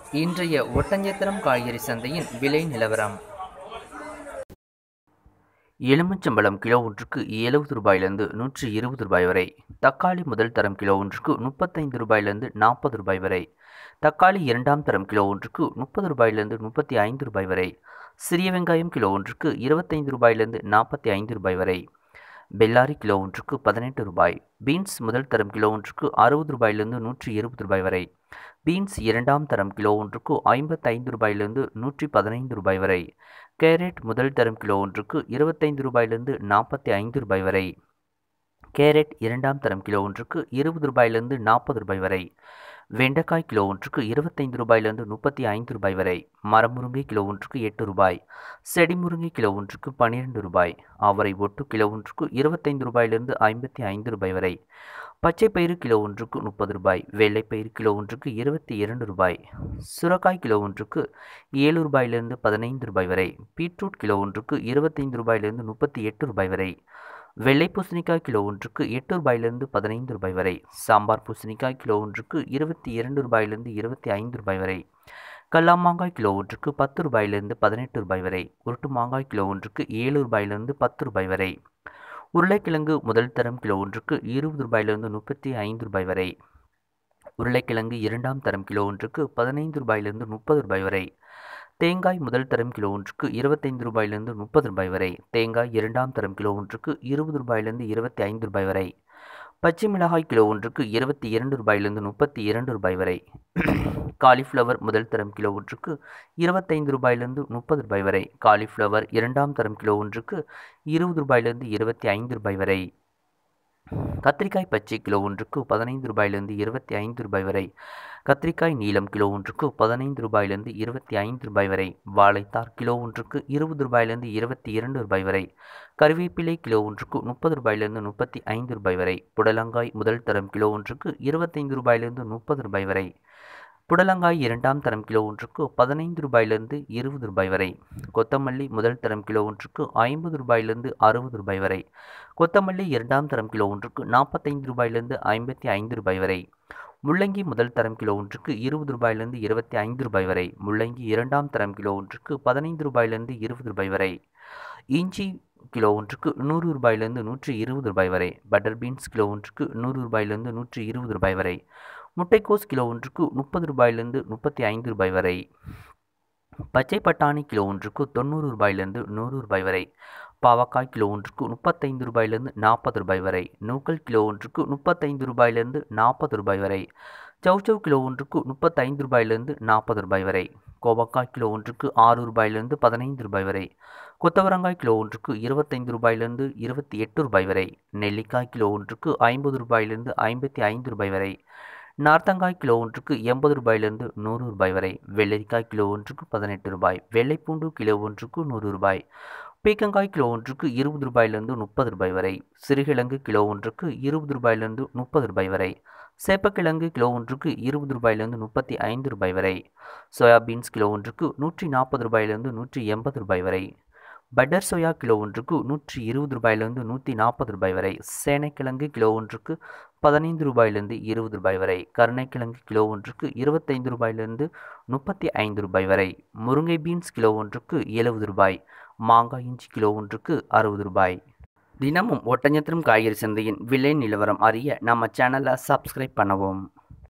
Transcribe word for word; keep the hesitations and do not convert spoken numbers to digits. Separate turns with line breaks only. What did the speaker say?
இன்றைய ஒட்டஞ்சத்திரம் காய்கறி சந்தையின் விலை நிலவரம். எலுமிச்சம்பழம் கிலோ ஒன்றுக்கு எழுபது ரூபாயிலிருந்து நூற்றி இருபது ரூபாய் வரை. தக்காளி முதல் தரம் கிலோ ஒன்றுக்கு முப்பத்தைந்து ரூபாயிலிருந்து நாற்பது ரூபாய் வரை. தக்காளி இரண்டாம் தரம் கிலோ ஒன்றுக்கு முப்பது ரூபாயிலிருந்து முப்பத்தி ஐந்து ரூபாய் வரை. சிறிய வெங்காயம் கிலோ ஒன்றுக்கு இருபத்தைந்து ரூபாயிலிருந்து நாற்பத்தி ஐந்து ரூபாய் வரை. பெல்லாரி கிலோ ஒன்றுக்கு பதினெட்டு ரூபாய். பீன்ஸ் முதல் தரம் கிலோ ஒன்றுக்கு அறுபது ரூபாயிலிருந்து நூற்றி இருபது ரூபாய் வரை. பீன்ஸ் இரண்டாம் தரம் கிலோ ஒன்றுக்கு ஐம்பத்தைந்து ரூபாயிலிருந்து நூற்றி பதினைந்து ரூபாய் வரை. கேரட் முதல் தரம் கிலோ ஒன்றுக்கு இருபத்தைந்து ரூபாயிலிருந்து நாற்பத்தி ஐந்து ரூபாய் வரை. கேரட் இரண்டாம் தரம் கிலோ ஒன்றுக்கு இருபது ரூபாயிலிருந்து நாற்பது ரூபாய் வரை. வெண்டைக்காய் கிலோ ஒன்றுக்கு இருபத்தைந்து ரூபாயிலிருந்து முப்பத்தி ஐந்து ரூபாய் வரை. மரமுருங்கை கிலோ ஒன்றுக்கு எட்டு ரூபாய். செடி முருங்கை கிலோ ஒன்றுக்கு பன்னிரெண்டு ரூபாய். அவரை ஒட்டு கிலோ ஒன்றுக்கு இருபத்தைந்து ரூபாயிலிருந்து ஐம்பத்தி ஐந்து ரூபாய் வரை. பச்சை பயிறு கிலோ ஒன்றுக்கு முப்பது ரூபாய். வெள்ளைப்பயிறு கிலோ ஒன்றுக்கு இருபத்தி இரண்டு ரூபாய். சுரக்காய் கிலோ ஒன்றுக்கு ஏழு ரூபாயிலிருந்து பதினைந்து ரூபாய் வரை. பீட்ரூட் கிலோ ஒன்றுக்கு இருபத்தைந்து ரூபாயிலிருந்து முப்பத்தி எட்டு ரூபாய் வரை. வெள்ளை பூசணிக்காய் கிலோ ஒன்றுக்கு எட்டு ரூபாயிலிருந்து பதினைந்து ரூபாய் வரை. சாம்பார் பூசணிக்காய் கிலோ ஒன்றுக்கு இருபத்தி இரண்டு ரூபாயிலிருந்து இருபத்தி ஐந்து ரூபாய் வரை. கல்லா மாங்காய் கிலோ ஒன்றுக்கு பத்து ரூபாயிலிருந்து பதினெட்டு ரூபாய் வரை. உருட்டு மாங்காய் கிலோ ஒன்றுக்கு ஏழு ரூபாயிலிருந்து பத்து ரூபாய் வரை. உருளைக்கிழங்கு முதல் தரம் கிலோ ஒன்றுக்கு இருபது ரூபாயிலிருந்து முப்பத்தி ஐந்து ரூபாய் வரை. உருளைக்கிழங்கு இரண்டாம் தரம் கிலோ ஒன்றுக்கு பதினைந்து ரூபாயிலிருந்து முப்பது ரூபாய் வரை. தேங்காய் முதல் தரம் கிலோ ஒன்றுக்கு இருபத்தைந்து ரூபாயிலிருந்து முப்பது ரூபாய் வரை. தேங்காய் இரண்டாம் தரம் கிலோ ஒன்றுக்கு இருபது ரூபாயிலிருந்து இருபத்தி ஐந்து ரூபாய் வரை. பச்சை மிளகாய் கிலோ ஒன்றுக்கு இருபத்தி இரண்டு ரூபாயிலிருந்து முப்பத்தி இரண்டு ரூபாய் வரை. காலிஃப்ளவர் முதல் தரம் கிலோ ஒன்றுக்கு இருபத்தைந்து ரூபாயிலிருந்து முப்பது ரூபாய் வரை. காலிஃப்ளவர் இரண்டாம் தரம் கிலோ ஒன்றுக்கு இருபது ரூபாயிலிருந்து இருபத்தி ஐந்து ரூபாய் வரை. கத்திரிக்காய் பச்சை கிலோ ஒன்றுக்கு பதினைந்து ரூபாயிலிருந்து இருபத்தி ஐந்து ரூபாய் வரை. கத்திரிக்காய் நீலம் கிலோ ஒன்றுக்கு பதினைந்து ரூபாயிலிருந்து இருபத்தி ஐந்து ரூபாய் வரை. வாழைத்தார் கிலோ ஒன்றுக்கு இருபது ரூபாயிலிருந்து இருபத்தி இரண்டு ரூபாய் வரை. கருவேப்பிலை கிலோ ஒன்றுக்கு முப்பது ரூபாயிலிருந்து முப்பத்தி ஐந்து ரூபாய் வரை. புடலங்காய் முதல் தரம் கிலோ ஒன்றுக்கு இருபத்தைந்து ரூபாயிலிருந்து முப்பது ரூபாய் வரை. புடலங்காய் இரண்டாம் தரம் கிலோ ஒன்றுக்கு பதினைந்து ரூபாயிலிருந்து இருபது ரூபாய் வரை. கொத்தமல்லி முதல் தரம் கிலோ ஒன்றுக்கு ஐம்பது ரூபாயிலிருந்து அறுபது ரூபாய் வரை. கொத்தமல்லி இரண்டாம் தரம் கிலோ ஒன்றுக்கு நாற்பத்தைந்து ரூபாயிலிருந்து ஐம்பத்தி ஐந்து ரூபாய் வரை. முள்ளங்கி முதல் தரம் கிலோ ஒன்றுக்கு இருபது ரூபாயிலிருந்து இருபத்தி ஐந்து ரூபாய் வரை. முள்ளங்கி இரண்டாம் தரம் கிலோ ஒன்றுக்கு பதினைந்து ரூபாயிலிருந்து இருபது ரூபாய் வரை. இஞ்சி கிலோ ஒன்றுக்கு நூறு ரூபாயிலிருந்து நூற்றி இருபது ரூபாய் வரை. பட்டர் பீன்ஸ் கிலோ ஒன்றுக்கு நூறு ரூபாயிலிருந்து நூற்றி இருபது ரூபாய் வரை. முட்டைக்கோஸ் கிலோ ஒன்றுக்கு முப்பது ரூபாயிலிருந்து முப்பத்தி ஐந்து ரூபாய் வரை. பச்சை பட்டாணி கிலோ ஒன்றுக்கு தொண்ணூறு ரூபாயிலிருந்து நூறு ரூபாய் வரை. பாவக்காய் கிலோ ஒன்றுக்கு முப்பத்தைந்து ரூபாயிலிருந்து நாற்பது ரூபாய் வரை. நூக்கல் கிலோ ஒன்றுக்கு முப்பத்தைந்து ரூபாயிலிருந்து நாற்பது ரூபாய் வரை. சவுச்சவ் கிலோ ஒன்றுக்கு முப்பத்தைந்து ரூபாயிலிருந்து நாற்பது ரூபாய் வரை. கோவக்காய் கிலோ ஒன்றுக்கு ஆறு ரூபாயிலிருந்து பதினைந்து ரூபாய் வரை. கொத்தவரங்காய் கிலோ ஒன்றுக்கு இருபத்தைந்து ரூபாயிலிருந்து இருபத்தி எட்டு ரூபாய் வரை. நெல்லிக்காய் கிலோ ஒன்றுக்கு ஐம்பது ரூபாயிலிருந்து ஐம்பத்தி ஐந்து ரூபாய் வரை. நார்த்தங்காய் கிலோ ஒன்றுக்கு எண்பது ரூபாயிலிருந்து நூறு ரூபாய் வரை. வெள்ளரிக்காய் கிலோ ஒன்றுக்கு பதினெட்டு ரூபாய். வெள்ளைப்பூண்டு கிலோ ஒன்றுக்கு நூறு ரூபாய். பீக்கங்காய் கிலோ ஒன்றுக்கு இருபது ரூபாயிலிருந்து முப்பது ரூபாய் வரை. சிறுகிழங்கு கிலோ ஒன்றுக்கு இருபது ரூபாயிலிருந்து முப்பது ரூபாய் வரை. சேப்பக்கிழங்கு கிலோ ஒன்றுக்கு இருபது ரூபாயிலிருந்து முப்பத்தி ஐந்து ரூபாய் வரை. சோயாபீன்ஸ் கிலோ ஒன்றுக்கு நூற்றி நாற்பது ரூபாயிலிருந்து நூற்றி எண்பது ரூபாய் வரை. பட்டர் சோயா கிலோ ஒன்றுக்கு நூற்றி இருபது ரூபாயிலிருந்து நூற்றி நாற்பது ரூபாய் வரை. சேனைக்கிழங்கு கிலோ ஒன்றுக்கு பதினைந்து ரூபாயிலிருந்து இருபது ரூபாய் வரை. கருணைக்கிழங்கு கிலோ ஒன்றுக்கு இருபத்தைந்து ரூபாயிலிருந்து முப்பத்தி ஐந்து ரூபாய் வரை. முருங்கை பீன்ஸ் கிலோ ஒன்றுக்கு எழுபது ரூபாய். மாங்காய் இஞ்சி கிலோ ஒன்றுக்கு அறுபது ரூபாய். தினமும் ஒட்டஞ்சத்திரம் காய்கறி சந்தையின் விலை நிலவரம் அறிய நம்ம சேனலை சப்ஸ்கிரைப் பண்ணவும்.